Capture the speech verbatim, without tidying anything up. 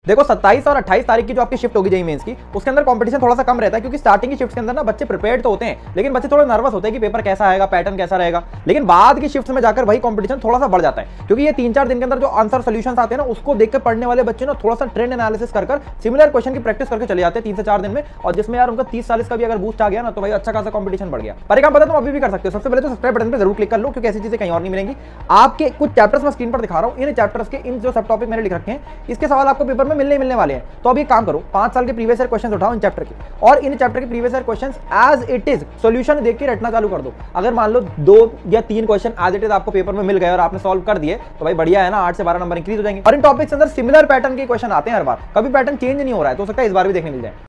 देखो सत्ताईस और अट्ठाईस तारीख की जो आपकी शिफ्ट होगी जेईई मेंस की, उसके अंदर कंपटीशन थोड़ा सा कम रहता है, क्योंकि स्टार्टिंग की शिफ्ट के अंदर ना बच्चे प्रिपेयर्ड तो होते हैं, लेकिन बच्चे थोड़े नर्वस होते हैं कि पेपर कैसा आएगा, पैटर्न कैसा रहेगा। लेकिन बाद की शिफ्ट में जाकर वही कंपटीशन थोड़ा सा बढ़ जाता है, क्योंकि ये तीन चार दिन के अंदर जो आंसर सोल्यूशन आते हैं ना, उसको देखकर पढ़ने वाले बच्चे ना थोड़ा सा ट्रेंड एनालिसिस कर सिमिलर क्वेश्चन की प्रैक्टिस करके चले जाते हैं तीन से चार दिन में। और जिसमें यार उनका तीस चालीस का भी अगर बूस्ट आ गया ना, तो भाई अच्छा खासा कंपटीशन बढ़ गया। पर एक काम पता तुम अभी भी कर सकते हो, सबसे पहले तो सब्सक्राइब बटन पर जरूर क्लिक कर लो, क्योंकि ऐसी चीजें कहीं और नहीं मिलेंगी। आपके कुछ चैप्टर्स मैं स्क्रीन पर दिखा रहा हूँ, इन चैप्टर्स के इन जो सब टॉपिक मैंने लिख रखे हैं, इसके सवाल आपको पेपर में मिलने मिलने वाले हैं। तो अभी काम करो, पांच साल के प्रीवियस ईयर क्वेश्चंस उठाओ इन चैप्टर के, और इन चैप्टर के previous year questions as it is solution देख के रटना चालू कर दो। अगर मान लो दो या तीन क्वेश्चन एज इट इज आपको पेपर में मिल गए और आपने सॉल्व कर दिए, तो भाई बढ़िया है ना, आठ से बारह नंबर इंक्रीज हो जाएंगे। और इन टॉपिक्स के अंदर सिमिलर पैटर्न के क्वेश्चन आते हैं हर बार, कभी पैटर्न चेंज नहीं हो रहा है, तो हो सकता है इस बार भी देखने मिल जाए।